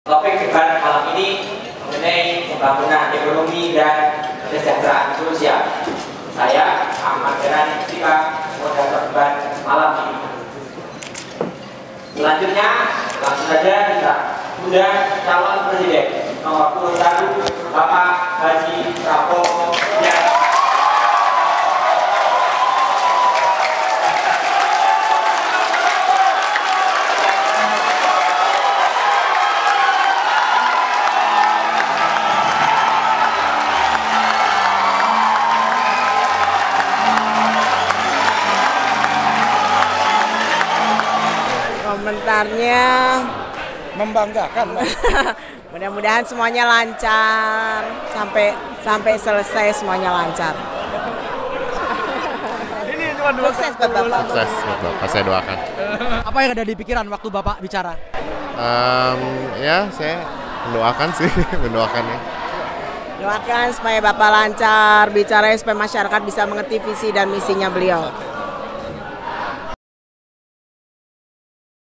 Topik debat malam ini mengenai pembangunan ekonomi dan kesejahteraan sosial. Saya Ahmad Dahlan Istika, moderator debat malam ini. Selanjutnya langsung saja kita undang calon presiden nomor 1 Bapak Haji Prabowo Subianto. Komentarnya membanggakan. mudah-mudahan semuanya lancar sampai selesai, semuanya lancar. Ini cuma dua Sukses buat Bapak. Sukses buat Bapak, saya doakan. Apa yang ada di pikiran waktu Bapak bicara? Ya saya mendoakan sih, mendoakannya. Doakan supaya Bapak lancar bicaranya, supaya masyarakat bisa mengerti visi dan misinya beliau.